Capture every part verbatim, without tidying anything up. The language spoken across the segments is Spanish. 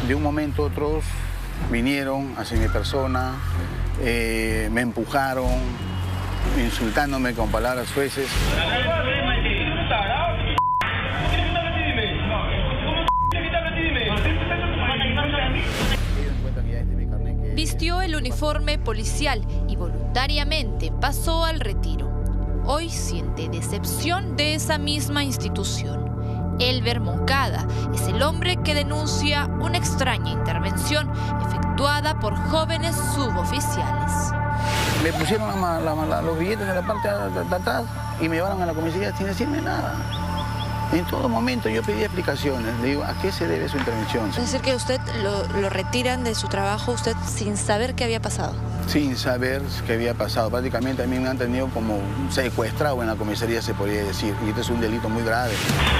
de un momento a otro vinieron hacia mi persona, eh, me empujaron, insultándome con palabras sueces. Vistió el uniforme policial y voluntariamente pasó al retiro. Hoy siente decepción de esa misma institución. Elber Moncada es el hombre que denuncia una extraña intervención efectuada por jóvenes suboficiales. Me pusieron la, la, la, los billetes en la parte de, de atrás y me llevaron a la comisaría sin decirme nada. En todo momento yo pedí explicaciones. Le digo, ¿a qué se debe su intervención? Es decir, que usted lo, lo retiran de su trabajo usted sin saber qué había pasado. Sin saber qué había pasado. Prácticamente a mí me han tenido como secuestrado en la comisaría, se podría decir. Y este es un delito muy grave.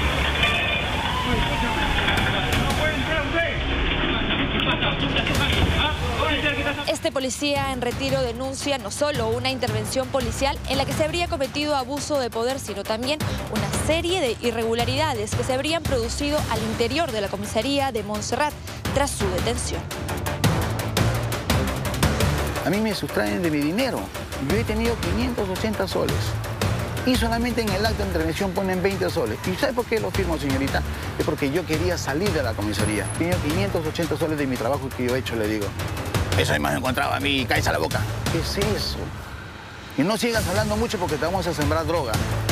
Este policía en retiro denuncia no solo una intervención policial en la que se habría cometido abuso de poder, sino también una serie de irregularidades que se habrían producido al interior de la comisaría de Montserrat tras su detención. A mí me sustraen de mi dinero. Yo he tenido quinientos ochenta soles. Y solamente en el acta de intervención ponen veinte soles. ¿Y sabe por qué lo firmo, señorita? Es porque yo quería salir de la comisaría. Tenía quinientos ochenta soles de mi trabajo que yo he hecho, le digo. Eso además me encontraba a mí, cállese a la boca. ¿Qué es eso? Y no sigas hablando mucho porque te vamos a sembrar droga.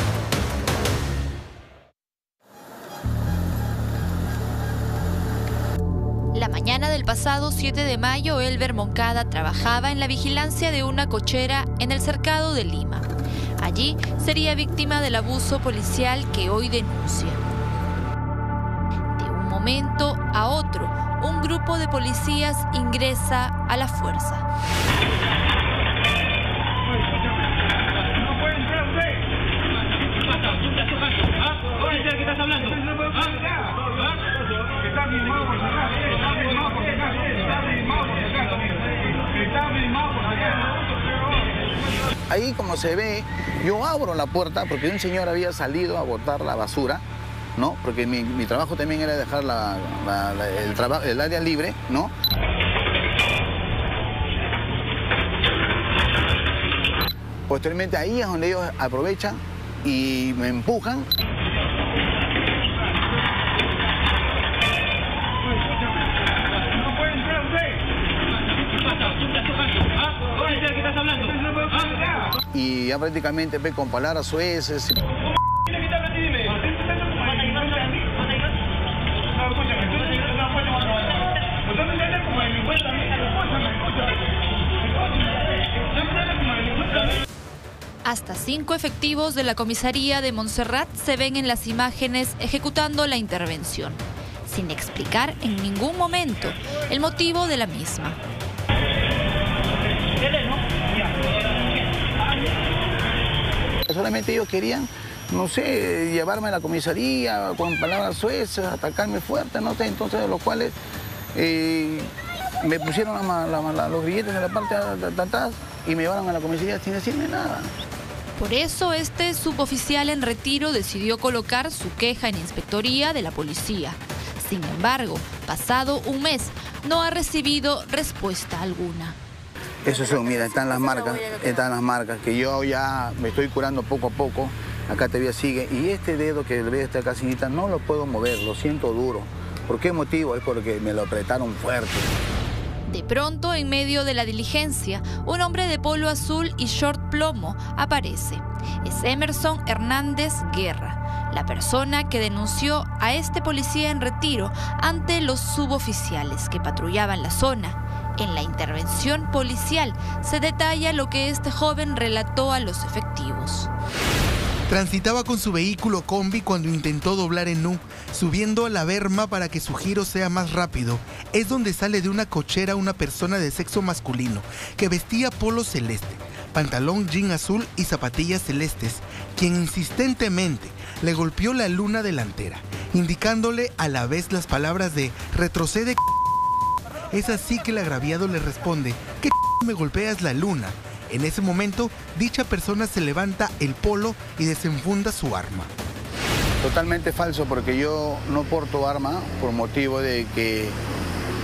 La mañana del pasado siete de mayo, Elber Moncada trabajaba en la vigilancia de una cochera en el cercado de Lima. Allí sería víctima del abuso policial que hoy denuncia. De un momento a otro, un grupo de policías ingresa a la fuerza. Ahí, como se ve, yo abro la puerta porque un señor había salido a botar la basura, ¿no? Porque mi, mi trabajo también era dejar la, la, la, el, traba, el área libre, ¿no? Posteriormente ahí es donde ellos aprovechan y me empujan. Y ya prácticamente ve con palabras sueces. Hasta cinco efectivos de la comisaría de Montserrat se ven en las imágenes ejecutando la intervención, sin explicar en ningún momento el motivo de la misma. Solamente ellos querían, no sé, llevarme a la comisaría con palabras suezas, atacarme fuerte, no sé, entonces de los cuales eh, me pusieron la, la, la, los billetes en la parte de, de atrás y me llevaron a la comisaría sin decirme nada. Por eso este suboficial en retiro decidió colocar su queja en inspectoría de la policía. Sin embargo, pasado un mes, no ha recibido respuesta alguna. Eso son, mira, están las marcas, están las marcas, que yo ya me estoy curando poco a poco. Acá todavía sigue. Y este dedo que ve esta casinita no lo puedo mover, lo siento duro. ¿Por qué motivo? Es porque me lo apretaron fuerte. De pronto, en medio de la diligencia, un hombre de polo azul y short plomo aparece. Es Emerson Hernández Guerra, la persona que denunció a este policía en retiro ante los suboficiales que patrullaban la zona. En la intervención policial se detalla lo que este joven relató a los efectivos. Transitaba con su vehículo combi cuando intentó doblar en U, subiendo a la berma para que su giro sea más rápido. Es donde sale de una cochera una persona de sexo masculino que vestía polo celeste, pantalón jean azul y zapatillas celestes, quien insistentemente le golpeó la luna delantera, indicándole a la vez las palabras de retrocede. Es así que el agraviado le responde, ¿qué me golpeas la luna? En ese momento, dicha persona se levanta el polo y desenfunda su arma. Totalmente falso, porque yo no porto arma por motivo de que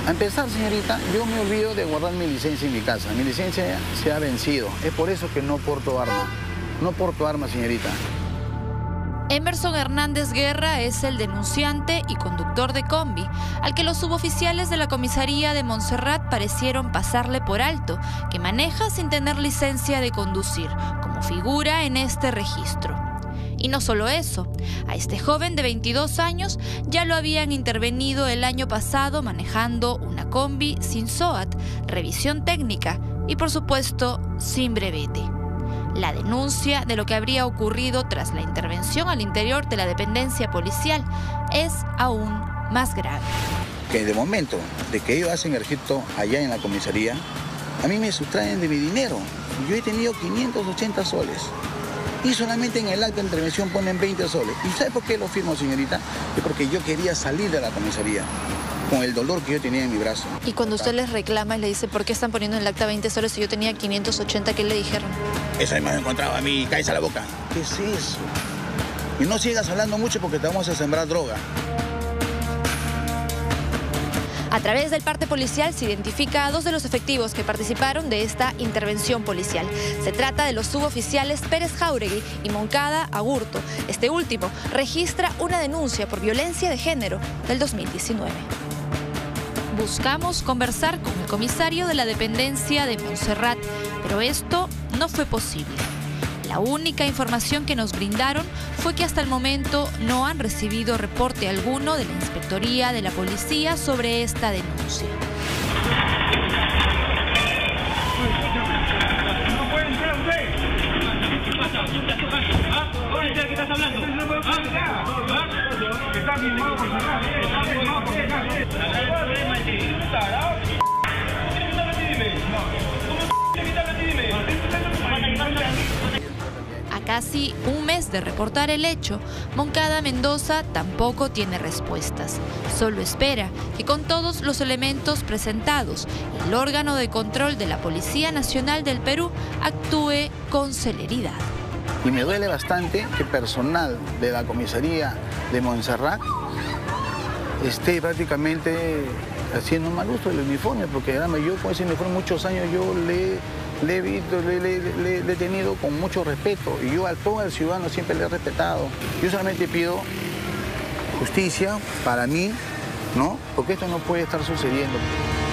A empezar, señorita, yo me olvido de guardar mi licencia en mi casa. Mi licencia se ha vencido. Es por eso que no porto arma. No porto arma, señorita. Emerson Hernández Guerra es el denunciante y conductor de combi, al que los suboficiales de la comisaría de Montserrat parecieron pasarle por alto, que maneja sin tener licencia de conducir, como figura en este registro. Y no solo eso, a este joven de veintidós años ya lo habían intervenido el año pasado manejando una combi sin S O A T, revisión técnica y por supuesto sin brevete. La denuncia de lo que habría ocurrido tras la intervención al interior de la dependencia policial es aún más grave. Que de momento de que ellos hacen el registro allá en la comisaría, a mí me sustraen de mi dinero. Yo he tenido quinientos ochenta soles. Y solamente en el acta de intervención ponen veinte soles. ¿Y sabe por qué lo firmo, señorita? Es porque yo quería salir de la comisaría con el dolor que yo tenía en mi brazo. Y cuando usted les reclama y le dice, ¿por qué están poniendo en el acta veinte soles si yo tenía quinientos ochenta? ¿Qué le dijeron? Eso ahí me ha encontrado a mí, cállese la boca. ¿Qué es eso? Y no sigas hablando mucho porque te vamos a sembrar droga. A través del parte policial se identifica a dos de los efectivos que participaron de esta intervención policial. Se trata de los suboficiales Pérez Jauregui y Moncada Agurto. Este último registra una denuncia por violencia de género del dos mil diecinueve. Buscamos conversar con el comisario de la dependencia de Montserrat, pero esto no fue posible. La única información que nos brindaron fue que hasta el momento no han recibido reporte alguno de la Inspectoría de la Policía sobre esta denuncia. No puede entrar usted. ¿Qué pasa? ¿Qué estás hablando? Está filmado por sacar. Está filmado por sacar. A casi un mes de reportar el hecho, Moncada Mendoza tampoco tiene respuestas. Solo espera que con todos los elementos presentados, el órgano de control de la Policía Nacional del Perú actúe con celeridad. Y me duele bastante que personal de la comisaría de Montserrat esté prácticamente haciendo mal uso del uniforme, porque además yo con ese uniforme muchos años yo le, le he visto, le, le, le, le he tenido con mucho respeto y yo a todo el ciudadano siempre le he respetado. Yo solamente pido justicia para mí, ¿no? Porque esto no puede estar sucediendo.